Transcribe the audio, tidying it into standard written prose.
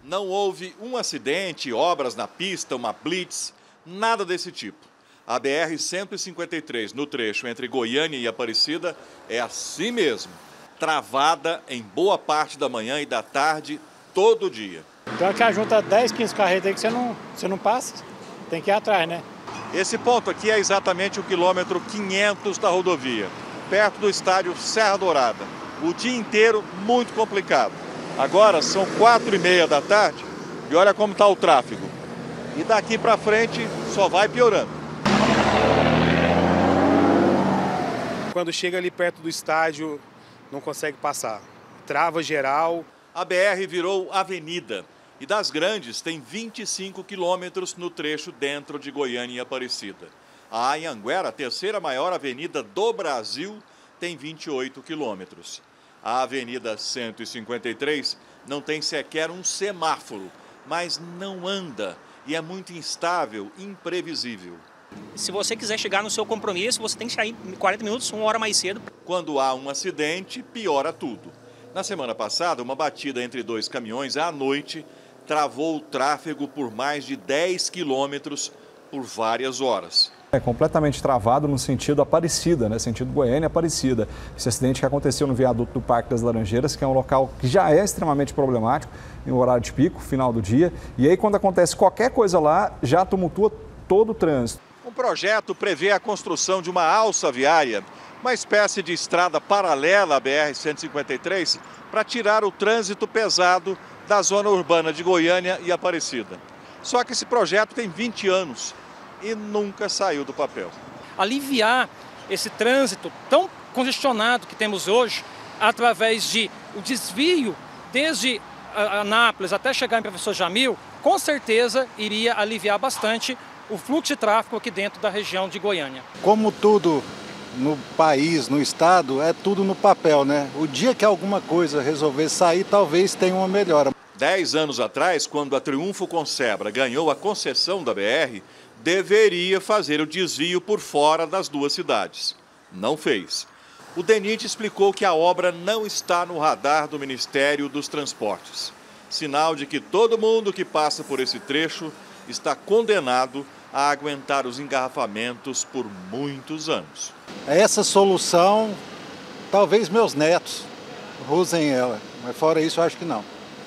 Não houve um acidente, obras na pista, uma blitz, nada desse tipo. A BR-153, no trecho entre Goiânia e Aparecida, é assim mesmo, travada em boa parte da manhã e da tarde, todo dia. Então que junta 10, 15 carretas aí que você não passa, tem que ir atrás, né? Esse ponto aqui é exatamente o quilômetro 500 da rodovia, perto do estádio Serra Dourada. O dia inteiro muito complicado. Agora são 4h30 da tarde e olha como está o tráfego. E daqui para frente só vai piorando. Quando chega ali perto do estádio, não consegue passar. Trava geral. A BR virou avenida e das grandes tem 25 quilômetros no trecho dentro de Goiânia e Aparecida. A Anhanguera, a terceira maior avenida do Brasil, tem 28 quilômetros. A Avenida 153 não tem sequer um semáforo, mas não anda e é muito instável, imprevisível. Se você quiser chegar no seu compromisso, você tem que sair 40 minutos, 1 hora mais cedo. Quando há um acidente, piora tudo. Na semana passada, uma batida entre 2 caminhões à noite travou o tráfego por mais de 10 quilômetros por várias horas. É completamente travado no sentido Aparecida, né? Sentido Goiânia-Aparecida. Esse acidente que aconteceu no viaduto do Parque das Laranjeiras, que é um local que já é extremamente problemático em horário de pico, final do dia. E aí, quando acontece qualquer coisa lá, já tumultua todo o trânsito. Um projeto prevê a construção de uma alça viária, uma espécie de estrada paralela à BR-153, para tirar o trânsito pesado da zona urbana de Goiânia e Aparecida. Só que esse projeto tem 20 anos e nunca saiu do papel. Aliviar esse trânsito tão congestionado que temos hoje, através de o desvio desde Anápolis até chegar em Professor Jamil, com certeza iria aliviar bastante o fluxo de tráfego aqui dentro da região de Goiânia. Como tudo no país, no estado, é tudo no papel, né? O dia que alguma coisa resolver sair, talvez tenha uma melhora. 10 anos atrás, quando a Triunfo Consebra ganhou a concessão da BR, deveria fazer o desvio por fora das duas cidades. Não fez. O DENIT explicou que a obra não está no radar do Ministério dos Transportes. Sinal de que todo mundo que passa por esse trecho está condenado a aguentar os engarrafamentos por muitos anos. Essa solução, talvez meus netos usem ela, mas fora isso eu acho que não.